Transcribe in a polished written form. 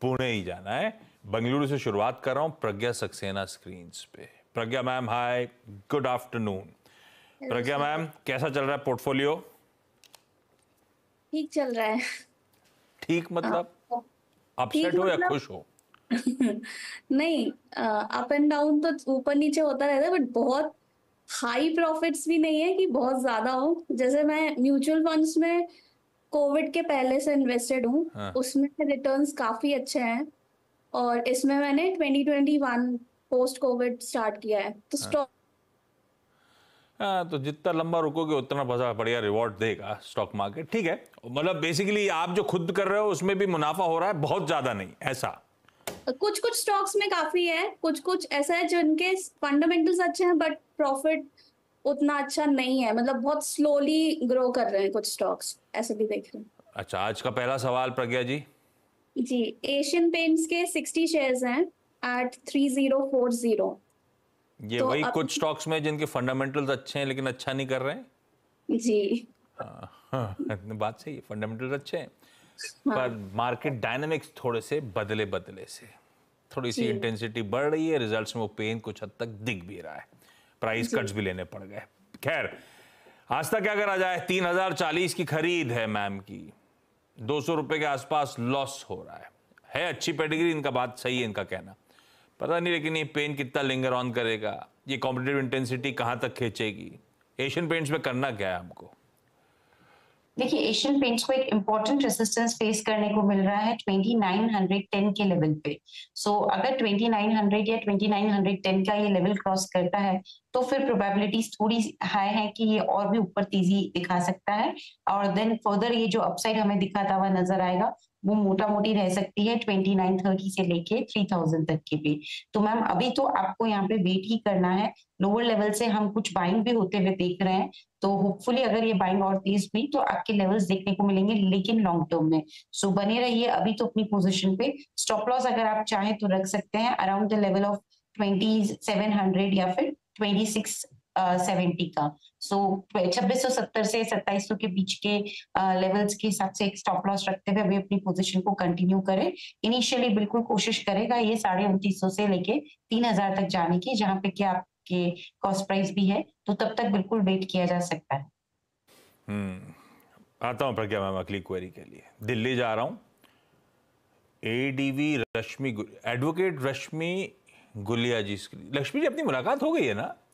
पुणे ही जाना है। बेंगलुरु से शुरुआत कर रहा हूं। प्रज्ञा सक्सेना स्क्रीन पे। Pragya ma'am hi, good afternoon. Pragya ma'am, कैसा चल रहा है पोर्टफोलियो? ठीक चल रहा है। ठीक मतलब ठीक अपसेट हो या मतलब खुश हो? नहीं, अप एंड डाउन तो ऊपर नीचे होता रहता है, बट बहुत हाई प्रॉफिट्स भी नहीं है कि बहुत ज्यादा हो। जैसे मैं म्यूचुअल फंड्स में कोविड के पहले से इन्वेस्टेड हूँ, हाँ। उसमें रिटर्न्स काफी अच्छे हैं। और इसमें मैंने 2021 पोस्ट कोविड स्टार्ट किया है, तो स्टॉक हाँ, तो जितना लंबा रुकोगे उतना बढ़िया रिवॉर्ड देगा स्टॉक मार्केट। ठीक है, मतलब बेसिकली आप जो खुद कर रहे हो उसमें भी मुनाफा हो रहा है, बहुत ज्यादा नहीं ऐसा? कुछ कुछ स्टॉक्स में काफी है, कुछ कुछ ऐसा है जिनके फंडामेंटल्स अच्छे हैं बट प्रॉफिट उतना अच्छा नहीं है, मतलब बहुत स्लोली ग्रो कर रहे हैं कुछ स्टॉक्स, ऐसे भी देख रहे हैं। अच्छा, आज का पहला सवाल प्रज्ञा जी। जी, एशियन पेंट्स के 60 शेयर्स हैं एट 3040। ये तो वही अब कुछ स्टॉक्स में जिनके फंडामेंटल्स अच्छे हैं लेकिन अच्छा नहीं कर रहे हैं। जी हाँ, बात सही है, फंडामेंटल्स अच्छे हैं हाँ पर मार्केट डायनामिक्स थोड़े से बदले बदले से, थोड़ी सी जी इंटेंसिटी बढ़ रही है, रिजल्ट्स में वो पेन कुछ हद तक दिख भी रहा है, प्राइस जी कट्स भी लेने पड़ गए। खैर, आज तक क्या करा जाए, 3040 की खरीद है मैम की, 200 रुपए के आसपास लॉस हो रहा है अच्छी पेडिग्री, इनका बात सही है इनका कहना, पता नहीं लेकिन ये पेन कितना लिंगर ऑन करेगा, ये कॉम्पिटिटिव इंटेंसिटी कहां तक खींचेगी, एशियन पेंट्स में करना क्या है हमको? देखिए, एशियन पेंट्स को एक इम्पोर्टेंट रेजिस्टेंस फेस करने को मिल रहा है 2910 के लेवल पे। अगर 2900 या 2910 का ये लेवल क्रॉस करता है तो फिर प्रोबेबिलिटीज थोड़ी हाई है कि ये और भी ऊपर तेजी दिखा सकता है, और देन फर्दर ये जो अपसाइड हमें दिखाता हुआ नजर आएगा वो मोटा मोटी रह सकती है 2930 से लेके 3000 तक की भी। तो मैम अभी तो आपको यहाँ पे वेट ही करना है। लोअर लेवल से हम कुछ बाइंग भी होते हुए देख रहे हैं, तो होपफुली अगर ये बाइंग और तेज हुई तो आपके लेवल्स देखने को मिलेंगे, लेकिन लॉन्ग टर्म में। बने रहिए अभी तो अपनी पोजीशन पे। स्टॉप लॉस अगर आप चाहें तो रख सकते हैं अराउंड द लेवल ऑफ 2700 या फिर 2670 का। 2670 से 2700 के बीच के लेवल्स के हिसाब से एक स्टॉप लॉस रखते हुए अभी अपनी पोजीशन को कंटिन्यू करें। इनिशियली बिल्कुल कोशिश करेगा ये 2950 से लेके 3000 तक जाने की, जहां पे कि आपके कॉस्ट प्राइस भी है, तो तब तक बिल्कुल वेट किया जा सकता है। आता हूं प्रज्ञा मैम अगली क्वेरी के लिए। दिल्ली जा रहा हूं। एडीवी रश्मि, एडवोकेट रश्मि गुलिया जी, लक्ष्मी जी अपनी मुलाकात हो गई है ना?